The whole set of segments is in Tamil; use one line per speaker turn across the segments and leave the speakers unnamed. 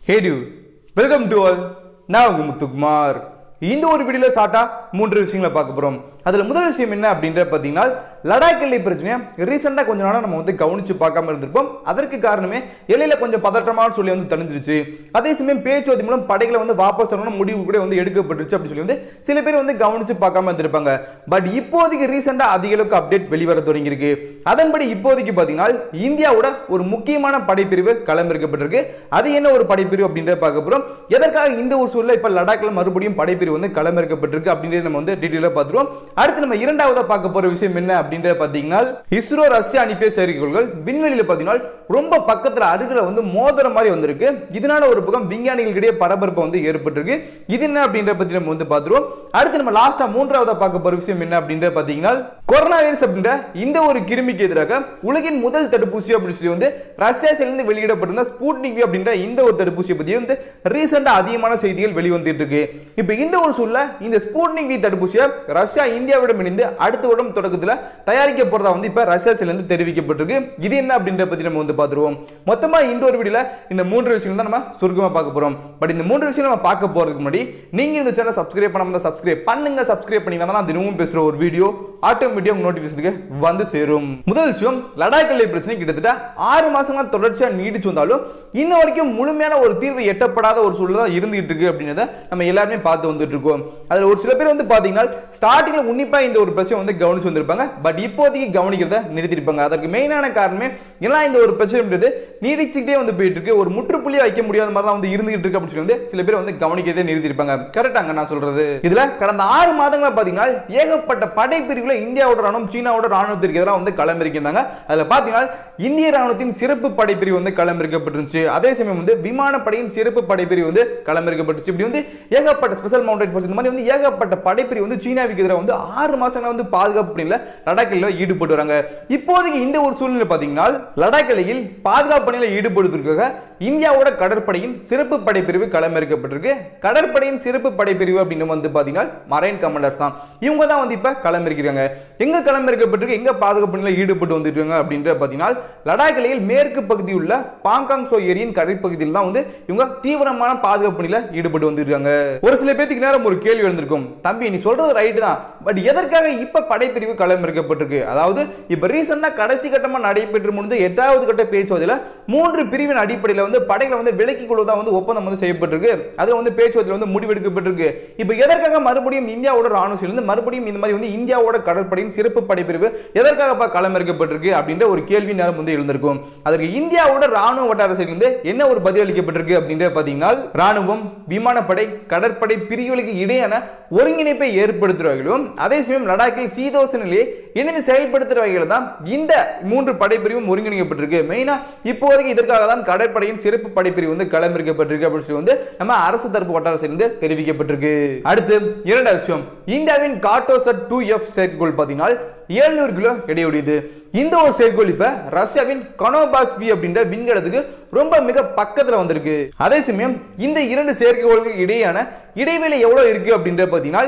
Hey dude, welcome to all. நான் உங்க முத்துக்குமார். இந்த ஒரு வீடியோல சாட்டா மூன்று விஷயங்களை பார்க்க போறோம். அதுல முதல் விஷயம் என்ன அப்படின்ற பாத்தீங்கன்னா லடாக் எல்லை பிரச்சனையை ரீசெண்டா கொஞ்ச நாளா நம்ம கவனிச்சு பார்க்காம இருந்திருப்போம். அதற்கு காரணமே எல்லையில கொஞ்சம் பதற்றமான சொல்லி தணிஞ்சிருச்சு. அதே சமயம் பேச்சுவார்த்தை மூலம் படைகளை வாபஸ் வரணும் முடிவு கூட எடுக்கப்பட்டுருச்சு அப்படி சொல்லி சில பேர் கவனிச்சு பார்க்காம இருந்திருப்பாங்க. பட் இப்போதைக்கு ரீசெண்டா அதிக அளவுக்கு அப்டேட் வெளிவர தொடங்கி இருக்கு. அதன்படி இப்போதைக்கு பாத்தீங்கன்னா இந்தியாவோட ஒரு முக்கியமான படைப்பிரிவு களமிறக்கப்பட்டிருக்கு. அது என்ன ஒரு படைப்பிரிவு அப்படின்றத பார்க்க போறோம். எதற்காக இந்த ஒரு சூழல்ல இப்ப லடாக்ல மறுபடியும் படைப்பிரிவு களமிறக்கப்பட்டிருக்கு அப்படின்றத நம்ம டீடைலா பார்த்துருவோம். அடுத்து நம்ம இரண்டாவதா பார்க்க போற விஷயம் என்ன அப்படின்றத பாத்தீங்கன்னா இஸ்ரோ ரஷ்யா அனுப்பிய செயற்கைக்கோள்கள் விண்வெளியில பாத்தீங்கன்னா ரொம்ப பக்கத்துல அருகில மோதிர மாதிரி வந்திருக்கு. இதனால ஒரு பக்கம் விஞ்ஞானிகளிடையே பரபரப்பு ஏற்பட்டிருக்கு. இது என்ன அப்படின்ற பத்தி நம்ம பார்த்துருவோம். அடுத்து நம்ம லாஸ்டா மூன்றாவதா பார்க்க போற விஷயம் என்ன அப்படின்ற பாத்தீங்கன்னா கொரோனா வைரஸ் அப்படின்ற இந்த ஒரு கிருமிக்கு எதிராக உலகின் முதல் தடுப்பூசி அப்படின்னு சொல்லி ரஷ்யாவிலிருந்து வெளியிடப்பட்டிருந்த ஸ்புட்னிக் V அப்படின்ற இந்த ஒரு தடுப்பூசியை பத்தி ரீசெண்டா அதிகமான செய்திகள் வெளிவந்துட்டு இருக்கு. இப்போ இந்த ஒரு சூழல்ல இந்த ஸ்புட்னிக் V தடுப்பூசியை ரஷ்யா இந்தியாவிடம் இணைந்து அடுத்த வருடம் தொடக்கத்தில் தயாரிக்க போறதா இப்ப ரஷ்யாவிலிருந்து தெரிவிக்கப்பட்டிருக்கு. இது என்ன அப்படின்ற பத்தி நம்ம பார்த்துருவோம். மொத்தமா இந்த ஒரு வீடியோல இந்த மூன்று விஷயங்கள் தான் நம்ம சுருக்கமா பார்க்க போறோம். பட் இந்த மூன்று விஷயம் நம்ம பார்க்க போறதுக்கு முன்னாடி நீங்க இந்த சேனலை சப்ஸ்கிரைப் பண்ணாம இருந்தா சப்ஸ்கிரைப் பண்ணுங்க. சப்ஸ்கிரைப் பண்ணீங்கன்னா தினமும் பேசுற ஒரு வீடியோ ஆட்டோமேட்டிக்கா உங்க நோட்டிபிகேஷனுக்கு வந்து சேரும். முதல் விஷயம் லடாக் எல்லை பிரச்சனை கிட்டத்தட்ட 6 மாசங்களா தொடர்ச்சியா நீடிச்சு வந்தாலும் இன்ன வரைக்கும் முழுமையான ஒரு தீர்வு எட்டப்படாத ஒரு சூழல் தான் இருந்துட்டு இருக்கு அப்படின்றத நம்ம எல்லாருமே பார்த்து வந்துட்டு இருக்கோம். அதுல ஒரு சில பேர் பாத்தீங்கன்னா ஸ்டார்டிங்ல உன்னிப்பா இந்த ஒரு பிரச்சனை கவனிச்சு வந்திருப்பாங்க. பட் இப்போதைக்கு கவனிக்கிறத நிறுத்திருப்பாங்க. அதற்கு மெயினான காரணமே எல்லாம் இந்த ஒரு பிரச்சனைன்றது நீடிச்சுக்கிட்டே போயிட்டு இருக்கு. ஒரு முற்றுப்புள்ளியை வைக்க முடியாத மாதிரி தான் இருந்துகிட்டு இருக்கு அப்படின்னு சொல்லி சில பேர் கவனிக்கிறதே நிறுத்திருப்பாங்க. கரெக்டாங்க நான் சொல்றது. இதுல கடந்த 6 மாதங்களா பாத்தீங்கன்னா ஏகப்பட்ட படைப்பிரிவுல இந்தியாவோட ராணுவம் சீனாவோட ராணுவத்திற்கு எதிராக களமிறக்கியிருந்தாங்க. அதுல பாத்தீங்கன்னா இந்திய ராணுவத்தின் சிறப்பு படைப்பிரிவு களமிறக்கப்பட்டிருந்துச்சு. அதே சமயம் விமானப்படையின் சிறப்பு படைப்பிரிவு களமிறக்கப்பட்டுச்சு. இப்படி ஏகப்பட்ட ஸ்பெஷல் மவுண்டட் ஃபோர்ஸ் இந்த மாதிரி ஏகப்பட்ட படைப்பிரிவு சீனாவுக்கு எதிராக 6 மாசங்களா பாதுகாப்பு பணியில லடாக் எல்லையில் ஈடுபட்டு வராங்க. இப்போதைக்கு இந்த ஒரு சூழ்நிலை பாத்தீங்கன்னா லடாக் எல்லையில் பாதுகாப்பு பணியில ஈடுபடுவதற்காக இந்தியாவோட கடற்படையின் சிறப்பு படைப்பிரிவு களமிறக்கப்பட்டிருக்கு. கடற்படையின் சிறப்பு படைப்பிரிவு அப்படின்னு பாத்தீங்கன்னா மரைன் கமாண்டர்ஸ் தான். இவங்க தான் இப்ப களமிறக்கிறாங்க. எங்க களமிறக்கப்பட்டிருக்கு, எங்க பாதுகாப்பு பணியில ஈடுபட்டு வந்துட்டு இருக்காங்க அப்படின்ற பாத்தீங்கன்னா லடாக் எல்லையில் மேற்கு பகுதியில் உள்ள பாங்காங் சோ ஏரியின் கடற்பகுதியில் தான் இவங்க தீவிரமான பாதுகாப்பு பணியில ஈடுபட்டு வந்துருக்காங்க. ஒரு சில பேருக்கு நேரம் ஒரு கேள்வி எழுந்திருக்கும், தம்பி நீ சொல்றது ரைட் தான், பட் எதற்காக இப்ப படைப்பிரிவு களமிறக்கப்பட்டிருக்கு? அதாவது இப்ப ரீசெண்டா கடைசி கட்டமா நடைபெற்று முடிந்த 8வது கட்ட பேச்சுவார்த்தையில 3 பிரிவின் அடிப்படையில் படைகளை விலக்கிக் கொள்வதா ஒப்பந்தம் செய்யப்பட்டிருக்கு. அதுல பேச்சுவார்த்தையில் முடிவெடுக்கப்பட்டிருக்கு. இப்ப எதற்காக மறுபடியும் இந்தியாவோட ராணுவத்திலிருந்து மறுபடியும் இந்த மாதிரி இந்தியாவோட கடற்படையின் சிறப்பு படைப்பிரிவு எதற்காக களமிறக்கப்பட்டிருக்கு அப்படின்ற ஒரு கேள்வி நேரம் எழுந்திருக்கும். அதற்கு இந்தியாவோட ராணுவ வட்டாரத்திலிருந்து என்ன ஒரு பதில் அளிக்கப்பட்டிருக்கு அப்படின்ற பாத்தீங்கன்னா ராணுவம் விமானப்படை கடற்படை பிரிவுகளுக்கு இடையான ஒருங்கிணைப்பை ஏற்படுத்துறவர்களும் அதே சமயம் லடாக்கில் சீதோஷ நிலையை இணைந்து செயல்படுத்துற வகையில் தான் இந்த 3 படைப்பிரிவும் ஒருங்கிணைக்கப்பட்டிருக்கு. மெயினா இப்போதைக்கு இதற்காக தான் கடற்படையின் சிறப்பு படைப்பிரிவு களமிறக்கப்பட்டிருக்கு அப்படின்னு சொல்லி நம்ம அரசு தரப்பு வட்டாரத்திலிருந்து தெரிவிக்கப்பட்டிருக்கு. அடுத்து இரண்டாவது விஷயம், இந்தியாவின் கார்டோசட் 2F செயற்கைக்கோள் பாத்தீங்கன்னா 700 கிலோ எடையுடையது. இந்த ஒரு செயற்கைக்கோள் இப்ப ரஷ்யாவின் கனோபாஸ் V அப்படின்ற விண்கலத்துக்கு ரொம்ப மிக பக்கத்துல வந்திருக்கு. அதே சமயம் இந்த 2 செயற்கைக்கோள்களுக்கு இடையான இடைவெளி எவ்வளவு இருக்கு அப்படின்ற பாத்தீங்கன்னா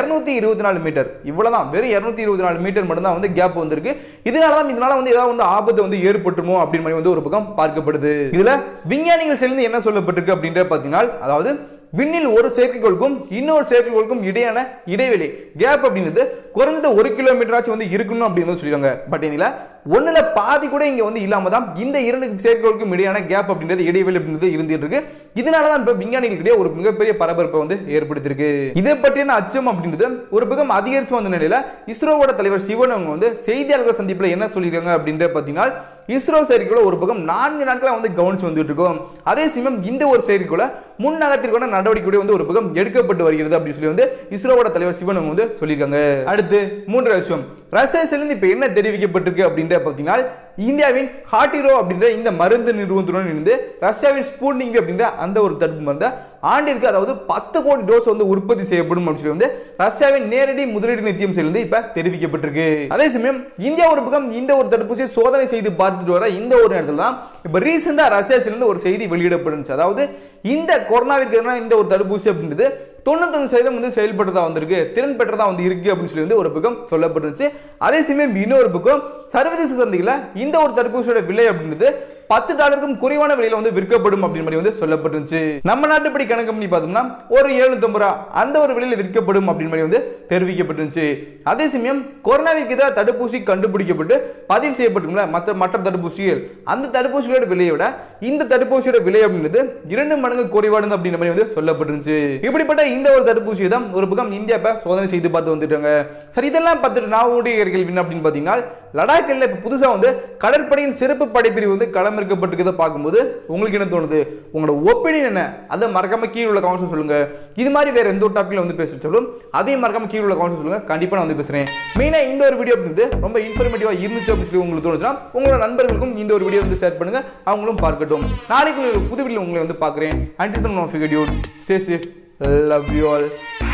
224 மீட்டர். இவ்வளவுதான், வெறும் 224 மீட்டர் மட்டும் தான் கேப் வந்திருக்கு. இதனால ஏதாவது ஆபத்து ஏற்பட்டுமோ அப்படின்னு ஒரு பக்கம் பார்க்கப்படுது. இதுல விஞ்ஞானிகள் சேர்ந்து என்ன சொல்லப்பட்டிருக்கு அப்படின்ற பாத்தீங்கன்னா அதாவது விண்ணில் ஒரு செயற்கைக்கோளுக்கும் இன்னொரு செயற்கைக்கோளுக்கும் இடையான இடைவெளி கேப் அப்படிங்கிறது குறைஞ்சது 1 கிலோமீட்டர் ஆச்சு இருக்கணும் அப்படின்னு சொல்லிடுறாங்க. பட் இதுல ஒண்ணுல பாதி கூட இங்க இல்லாம தான் இந்த 2 செயற்கைக்கோளுக்கும் இடையான கேப் அப்படின்றது இடைவெளி அப்படின்றது இருந்துட்டு இருக்கு. இதனாலதான் இப்ப விஞ்ஞானிகளிடையே ஒரு மிகப்பெரிய பரபரப்பை ஏற்படுத்தியிருக்கு. இதை பற்றின அச்சம் அப்படின்றது ஒரு பக்கம் அதிகரிச்சு வந்த நிலையில இஸ்ரோவோட தலைவர் சிவன் அவங்க செய்தியாளர்கள் சந்திப்புல என்ன சொல்லிருக்காங்க அப்படின்ற பாத்தீங்கன்னா இஸ்ரோ செயற்கைக்கோளை ஒரு பக்கம் 4 நாட்களா கவனிச்சு வந்துட்டு இருக்கோம். அதே சமயம் இந்த ஒரு செயற்கைக்கோளை முன்னகத்திற்கான நடவடிக்கை ஒரு பக்கம் எடுக்கப்பட்டு வருகிறது அப்படின்னு சொல்லி இஸ்ரோவோட தலைவர் சிவன் அவங்க சொல்லியிருக்காங்க. அடுத்து மூன்றாவது விஷயம், ரஷ்யாவிலிருந்து இப்ப என்ன தெரிவிக்கப்பட்டிருக்கு அப்படின்ற பாத்தீங்கன்னா இந்தியாவின் ஹாட்டிரோ அப்படின்ற இந்த மருந்து நிறுவனத்துடன் இணைந்து ரஷ்யாவின் ஸ்புட்னிக் அப்படின்ற அந்த ஒரு தடுப்பு மருந்தை ஆண்டிற்கு அதாவது 10 கோடி டோஸ் உற்பத்தி செய்யப்படும் அப்படின்னு சொல்லி ரஷ்யாவின் நேரடி முதலீடு நிதியம் சேர்ந்து இப்ப தெரிவிக்கப்பட்டிருக்கு. அதே சமயம் இந்தியா ஒரு பக்கம் இந்த ஒரு தடுப்பூசியை சோதனை செய்து பார்த்துட்டு வர இந்த ஒரு நேரத்தில் தான் இப்ப ரீசெண்டா ரஷ்யாவிலிருந்து ஒரு செய்தி வெளியிடப்பட்டுச்சு. அதாவது இந்த கொரோனாவிற்கு எதிரான இந்த ஒரு தடுப்பூசி அப்படின்றது 95% செயல்பட்டதா வந்திருக்கு, திறன் பெற்றதா இருக்கு அப்படின்னு சொல்லி ஒரு பக்கம் சொல்லப்பட்டுருச்சு. அதே சமயம் இன்னொரு பக்கம் சர்வதேச சந்தையில் இந்த ஒரு தடுப்பூசியோட விலை அப்படின்றது $10 குறைவான விலையில வந்து விற்கப்படும் அப்படின்ற மாதிரி வந்து சொல்லப்பட்டிருந்துச்சு. நம்ம நாட்டுப்படி கணக்கு பண்ணி பார்த்தோம்னா ஒரு 750 ரூபாய் அந்த ஒரு விலையில விற்கப்படும் அப்படின்ற மாதிரி வந்து தெரிவிக்கப்பட்டிருந்துச்சு. அதே சமயம் கொரோனாவிற்கு எதிராக தடுப்பூசி கண்டுபிடிக்கப்பட்டு பதிவு செய்யப்பட்டுள்ள மற்ற தடுப்பூசிகள் அந்த தடுப்பூசிகளோட விலையை விட இந்த தடுப்பூசியோட விலை அப்படின்றது 2 மடங்கு குறைவானது அப்படின்ற மாதிரி வந்து சொல்லப்பட்டிருந்துச்சு. இப்படிப்பட்ட இந்த ஒரு தடுப்பூசியை தான் ஒரு பக்கம் இந்தியா இப்ப சோதனை செய்து பார்த்து வந்துட்டாங்க. சரி, இதெல்லாம் பார்த்துட்டு நான் உடைய கேள்வி என்ன அப்படின்னு பார்த்தீங்கன்னா, லடாக்கில் இப்ப புதுசா வந்து கடற்படையின் சிறப்பு படைப்பிரிவு வந்து களமிறக்கப்பட்டிருக்கிறத பார்க்கும்போது உங்களுக்கு என்ன தோணுது? உங்களோட ஒப்பீனியன் என்ன? அதை மறக்காம கீழே உள்ள கமெண்ட்ஸ் சொல்லுங்க. இது மாதிரி வேற எந்த ஒரு டாபிக்ல வந்து பேசிட்டாலும் அதையும் மறக்காம கீழே உள்ள கமெண்ட்ஸ் சொல்லுங்க. கண்டிப்பா நான் வந்து பேசுறேன். மெயினா இந்த ஒரு வீடியோ அப்படின்றது ரொம்ப இன்ஃபர்மேட்டிவா இருந்துச்சு அப்படின்னு சொல்லி உங்களுக்கு தோணுச்சுன்னா உங்களோட நண்பர்களுக்கும் இந்த ஒரு வீடியோ வந்து ஷேர் பண்ணுங்க, அவங்களும் பார்க்கட்டும். நாளைக்கு ஒரு புது வீடியோல உங்களை வந்து பார்க்குறேன். Until then, stay safe. Love you all.